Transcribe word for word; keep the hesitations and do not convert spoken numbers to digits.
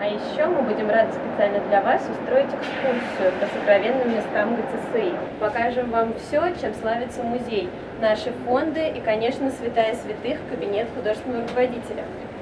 А еще мы будем рады специально для вас устроить экскурсию по сокровенным местам ГЦСИ. Покажем вам все, чем славится музей, наши фонды и, конечно, святая святых, кабинет художественного руководителя.